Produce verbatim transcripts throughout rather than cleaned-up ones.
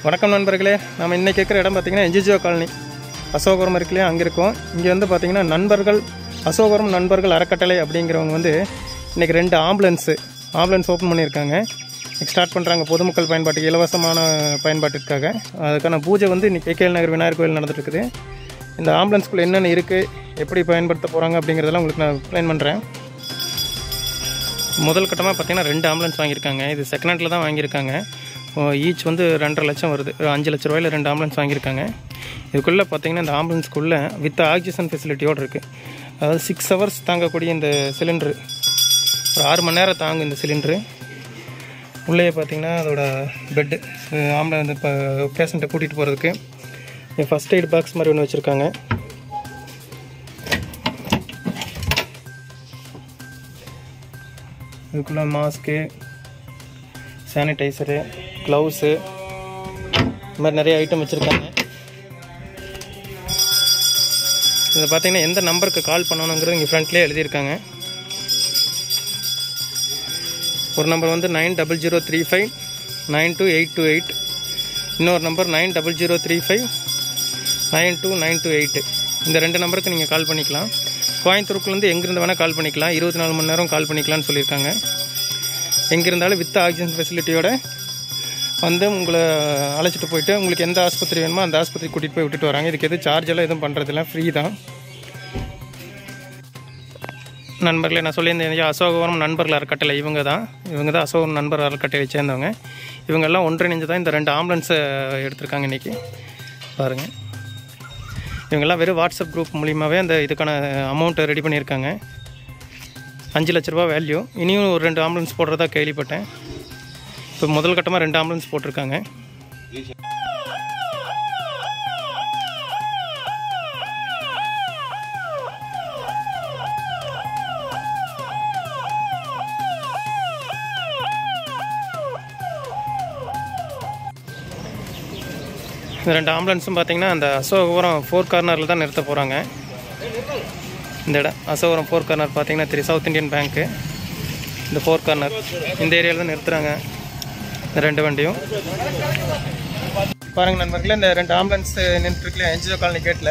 வணக்கம் நண்பர்களே, நம்ம இன்றைக்கி இருக்கிற இடம் பார்த்திங்கன்னா என்ஜிஜிஓ காலனி அசோகரம் இருக்குல்லையா, அங்கே இருக்கோம். இங்கே வந்து பார்த்திங்கன்னா நண்பர்கள் அசோகரம் நண்பர்கள் அறக்கட்டளை அப்படிங்கிறவங்க வந்து இன்றைக்கி ரெண்டு ஆம்புலன்ஸு ஆம்புலன்ஸ் ஓப்பன் பண்ணியிருக்காங்க. இன்றைக்கி ஸ்டார்ட் பண்ணுறாங்க பொதுமக்கள் பயன்பாட்டுக்கு, இலவசமான பயன்பாட்டிற்காக. அதுக்கான பூஜை வந்து இன்றைக்கி கேகேஎல் நகர் விநாயகர் கோயில் நடந்துட்டுருக்குது. இந்த ஆம்புலன்ஸ்குள்ளே என்னென்ன இருக்குது, எப்படி பயன்படுத்த போகிறாங்க அப்படிங்கிறதெல்லாம் உங்களுக்கு நான் எக்ஸ்பிளைன் பண்ணுறேன். முதல் கட்டமாக பார்த்திங்கன்னா ரெண்டு ஆம்புலன்ஸ் வாங்கியிருக்காங்க. இது செகண்ட் ஹேண்டில் தான் வாங்கியிருக்காங்க. ஈச் வந்து ரெண்டரை லட்சம் வருது. அஞ்சு லட்ச ரூபாயில் ரெண்டு ஆம்புலன்ஸ் வாங்கியிருக்காங்க. இதுக்குள்ளே பார்த்திங்கன்னா இந்த ஆம்புலன்ஸ்க்குள்ளே வித் ஆக்சிஜன் ஃபெசிலிட்டியோடு இருக்குது. அதாவது சிக்ஸ் ஹவர்ஸ் தாங்கக்கூடிய இந்த சிலிண்ட்ரு, ஒரு ஆறு மணி நேரம் தாங்கும் இந்த சிலிண்ட்ரு. உள்ளே பார்த்திங்கன்னா அதோட பெட்டு, ஆம்புலன்ஸ் இப்போ பேஷண்ட்டை கூட்டிகிட்டு போகிறதுக்கு ஃபஸ்ட் எய்ட் பாக்ஸ் மாதிரி ஒன்று வச்சுருக்காங்க. இதுக்குள்ளே மாஸ்க்கு, சானிடைசரு, க்ளவுஸு, இந்த மாதிரி நிறைய ஐட்டம் வச்சுருக்காங்க. இதில் பார்த்தீங்கன்னா எந்த நம்பருக்கு கால் பண்ணணுங்கிறது இங்கே ஃப்ரண்ட்லேயே எழுதியிருக்காங்க. ஒரு நம்பர் வந்து nine double zero three five nine two eight two eight, இன்னொரு number nine double zero three five nine two nine two eight. இந்த ரெண்டு நம்பருக்கு நீங்கள் கால் பண்ணிக்கலாம். கோயம்புத்தூருக்குலேருந்து எங்கேருந்து வேணால் கால் பண்ணிக்கலாம். இருபத்தி நாலு மணி நேரம் கால் பண்ணிக்கலாம்னு சொல்லியிருக்காங்க. எங்கே இருந்தாலும் வித் ஆக்சிஜன் ஃபெசிலிட்டியோடு வந்து உங்களை அழைச்சிட்டு போயிட்டு உங்களுக்கு எந்த ஆஸ்பத்திரி வேணுமோ அந்த ஆஸ்பத்திரி கூட்டிகிட்டு போய் விட்டுட்டு வராங்க. இதுக்கு எதுவும் சார்ஜெல்லாம் எதுவும் பண்ணுறதில்ல, ஃப்ரீ தான். நண்பர்களே, நான் சொல்லியிருந்தேன் அசோகவரம் நண்பர்கள் அறக்கட்டளை, இவங்க தான் இவங்க தான் அசோகவரம் நண்பர் அறக்கட்டளை சேர்ந்தவங்க. இவங்கெல்லாம் ஒன்றிணைஞ்சு தான் இந்த ரெண்டு ஆம்புலன்ஸை எடுத்திருக்காங்க இன்றைக்கி. பாருங்கள், இவங்கெல்லாம் வெறும் வாட்ஸ்அப் குரூப் மூலியமாகவே அந்த இதுக்கான அமௌண்ட்டை ரெடி பண்ணியிருக்காங்க. அஞ்சு லட்ச ரூபா வேல்யூ. இனியும் ஒரு ரெண்டு ஆம்புலன்ஸ் போடுறதா கேள்விப்பட்டேன். இப்போ முதல் கட்டமாக ரெண்டு ஆம்புலன்ஸ் போட்டிருக்காங்க. இந்த ரெண்டு ஆம்புலன்ஸும் பார்த்திங்கன்னா அந்த அசோகபுரம் ஃபோர் கார்னரில் தான் நிறுத்த போகிறாங்க. இந்த இடம் அசோகரம் ஃபோர் கார்னர் பார்த்திங்கன்னா திரு சவுத் இண்டியன் பேங்க்கு, இந்த ஃபோர் கார்னர் இந்த ஏரியாவில் தான் நிறுத்துகிறாங்க இந்த ரெண்டு வண்டியும். பாருங்கள் நண்பர்களே, இந்த ரெண்டு ஆம்புலன்ஸ் நின்றுருக்குல்லையா என்ஜிஓ காலனி கேட்டில்.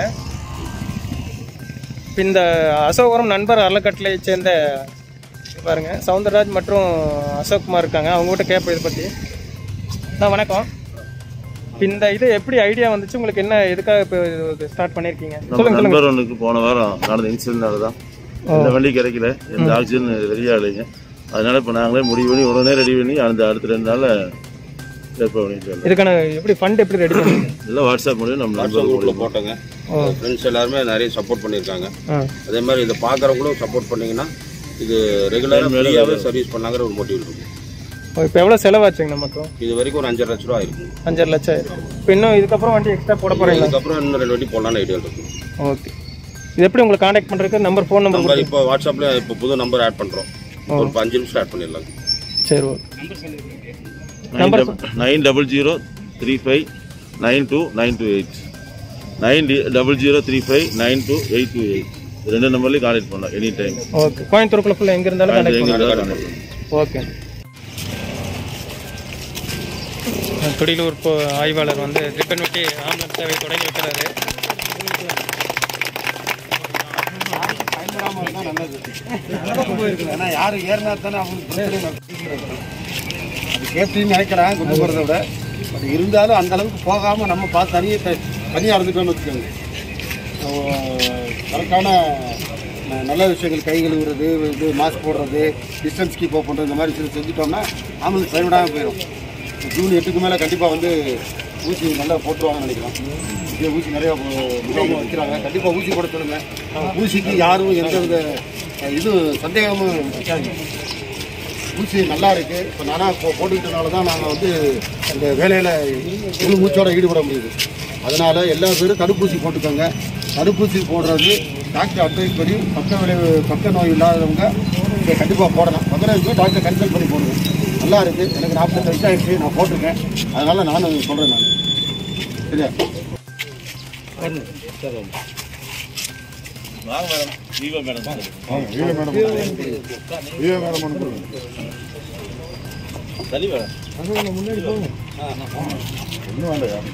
இந்த அசோகரம் நண்பர் அறக்கட்டளையை சேர்ந்த பாருங்கள் சவுந்தரராஜ் மற்றும் அசோக்குமார் இருக்காங்க. அவங்ககிட்ட கேட்போம் இதை பற்றி. அண்ணா வணக்கம். இந்த இது எப்படி ஐடியா வந்துச்சு உங்களுக்கு? என்ன எதுக்காக இப்போ ஸ்டார்ட் பண்ணியிருக்கீங்க? சொல்லுங்க. நண்பர் ஒன்றுக்கு போன வாரம் நடந்த இன்சிடென்ட்னால தான் இந்த வண்டி கிடைக்கல, எந்த ஆக்சிஜன் ரெடியாக இல்லைங்க. அதனால இப்போ நாங்களே முடிவு பண்ணி உடனே ரெடி பண்ணி அந்த அடுத்த ரெண்டு நாளில் இதுக்கான எப்படி ஃபண்ட் எப்படி ரெடி பண்ணுங்க? இல்லை வாட்ஸ்அப் மூலியம் நம்ம வாட்ஸ்அப் குரூப்பில் போட்டோங்க. ஃப்ரெண்ட்ஸ் எல்லாருமே நிறைய சப்போர்ட் பண்ணியிருக்காங்க. அதே மாதிரி இதை பார்க்குறவங்களும் சப்போர்ட் பண்ணிங்கன்னா இது ரெகுலராக ஃப்ரீயாகவே சர்வீஸ் பண்ணாங்கிற ஒரு மோட்டிவ் இருக்கும். இப்போ எவ்வளோ செலவாச்சுங்க நமக்கு? இது வரைக்கும் ஒரு அஞ்சரை லட்ச ரூபா இருக்கும். அஞ்சரை லட்சம் ஆயிருக்கு. இப்போ இன்னும் இதுக்கப்புறம் வண்டி எக்ஸ்ட்ரா போட போகிறீங்க? இதுக்கப்புறம் இன்னும் ரெண்டு வண்டி போடலான்னு ஐடியா இருக்கும். ஓகே. இது எப்படி உங்களுக்கு கான்டாக்ட் பண்ணுறதுக்கு நம்பர், ஃபோன் நம்பர்? நம்பர் இப்போ வாட்ஸ்அப்பில் இப்போ புது நம்பர் ஆட் பண்ணுறோம். ஒரு அஞ்சு நிமிஷம் ஆட் பண்ணிடலாம். சரி, okay. Number nine double zero three five nine two nine two eight nine double zero three five nine two eight two eight ரெண்டு நம்பர்லேயும் கான்டாக்ட் பண்ணலாம் எனி டைம். ஓகே. கோயம்புத்தூருக்குள்ள ஃபுல்லாக எங்கே இருந்தாலும் கான்டாக்ட் பண்ணலாம். ஓகே. துடிலூர் இப்போ ஆய்வாளர் வந்து ரிப்பன் வெட்டி ஆம்புலன்ஸ் சேவை தொடங்கி வைக்கிறாரு. யாரு ஏறினா தானே அவங்களுக்கு அது சேஃப்டின்னு நினைக்கிறாங்க கொண்டு போகிறத விட. அது இருந்தாலும் அந்த அளவுக்கு போகாமல் நம்ம பார்த்து தனியாக தனியாக அறுந்துட்டோம்னு வச்சுக்கோங்க. கரெக்டான நல்ல விஷயங்கள், கை கழுவுறது, இது மாஸ்க் போடுறது, டிஸ்டன்ஸ் கீப் அப் பண்ணுறது, இந்த மாதிரி விஷயம் செஞ்சுட்டோம்னா ஆம்புலன்ஸ் பயன்படாமல் போயிடும். ஜூன் எட்டுக்கு மேலே கண்டிப்பாக வந்து ஊசி நல்லா போட்டுருவாங்கன்னு நினைக்கிறோம். இங்கே ஊசி நிறையா முகாமாக வைக்கிறாங்க. கண்டிப்பாக ஊசி போட சொல்லுங்கள். ஊசிக்கு யாரும் எந்த வித இது சந்தேகமும் வைக்காது. ஊசி நல்லா இருக்குது. இப்போ நானாக இப்போ போட்டுக்கிட்டனால தான் நாங்கள் வந்து அந்த வேலையில் முழு மூச்சோடு ஈடுபட முடியுது. அதனால் எல்லா பேரும் தடுப்பூசி போட்டுக்கோங்க. தடுப்பூசி போடுறது டாக்டர் அட்வைஸ் படி பக்க விளைவு பக்க நோய் இல்லாதவங்க இதை கண்டிப்பாக போடணும். பக்கம் டாக்டர் கன்சல்ட் பண்ணி போடுவேன். நல்லா இருக்குது. எனக்கு நாற்பத்தெட்டு வயசு ஆகிடுச்சு, நான் போட்டிருக்கேன். அதனால் நானும் சொல்கிறேன். நான் சரியா வாங்க மேடம். வீவா மேடம். வீவா மேடம். வீவா மேடம். தள்ளி வர முன்னாடி போங்க. ஒன்றும் வேண்டாம்.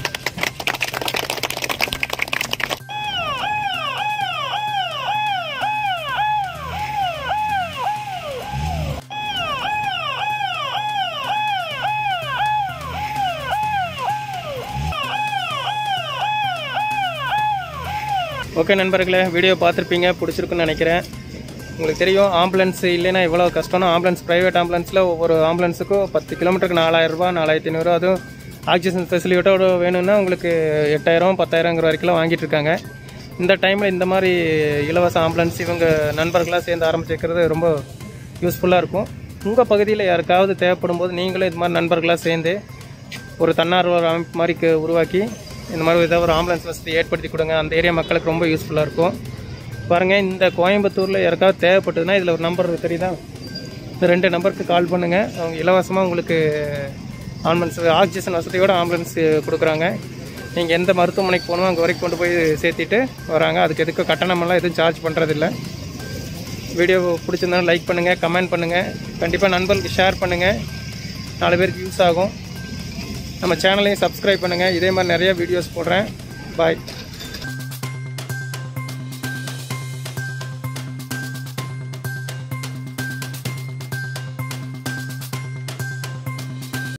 ஓகே நண்பர்களே, வீடியோ பார்த்துருப்பீங்க, பிடிச்சிருக்குன்னு நினைக்கிறேன். உங்களுக்கு தெரியும் ஆம்புலன்ஸ் இல்லைன்னா எவ்வளோ கஷ்டம்னா, ஆம்புலன்ஸ் ப்ரைவேட் ஆம்புலன்ஸில் ஒவ்வொரு ஆம்புலன்ஸுக்கும் பத்து கிலோமீட்டருக்கு நாலாயிரரூபா நாலாயிரத்தி ஐநூறுரூவா, அதுவும் ஆக்சிஜன் ஃபெசிலிட்டியோட வேணும்னா உங்களுக்கு எட்டாயிரம் பத்தாயிரங்கிற வரைக்கும் வாங்கிட்டு இருக்காங்க. இந்த டைமில் இந்த மாதிரி இலவச ஆம்புலன்ஸ் இவங்க நண்பர்களாக சேர்ந்து ஆரம்பிச்சிருக்கிறது ரொம்ப யூஸ்ஃபுல்லாக இருக்கும். உங்கள் பகுதியில் யாருக்காவது தேவைப்படும் போது நீங்களும் இது மாதிரி நண்பர்களாக சேர்ந்து ஒரு தன்னார்வ அமைப்பு மாதிரி உருவாக்கி இந்த மாதிரி ஏதாவது ஒரு ஆம்புலன்ஸ் வசதி ஏற்படுத்தி கொடுங்க. அந்த ஏரியா மக்களுக்கு ரொம்ப யூஸ்ஃபுல்லாக இருக்கும். பாருங்கள், இந்த கோயம்புத்தூரில் யாருக்காவது தேவைப்பட்டதுன்னா இதில் ஒரு நம்பர் தெரியுதா, இந்த ரெண்டு நம்பருக்கு கால் பண்ணுங்கள். அவங்க இலவசமாக உங்களுக்கு ஆம்புலன்ஸ் ஆக்சிஜன் வசதியோடு ஆம்புலன்ஸ் கொடுக்குறாங்க. நீங்கள் எந்த மருத்துவமனைக்கு போகணுமோ அங்கே வரைக்கும் கொண்டு போய் சேர்த்திட்டு வராங்க. அதுக்கு எதுக்கு கட்டணமெல்லாம் எதுவும் சார்ஜ் பண்ணுறதில்ல. வீடியோ பிடிச்சிருந்தாலும் லைக் பண்ணுங்கள், கமெண்ட் பண்ணுங்கள், கண்டிப்பாக நண்பர்களுக்கு ஷேர் பண்ணுங்கள், நாலு பேருக்கு யூஸ் ஆகும். நம்ம சேனலையும் சப்ஸ்கிரைப் பண்ணுங்கள். இதே மாதிரி நிறைய வீடியோஸ் போடுறேன். பாய்.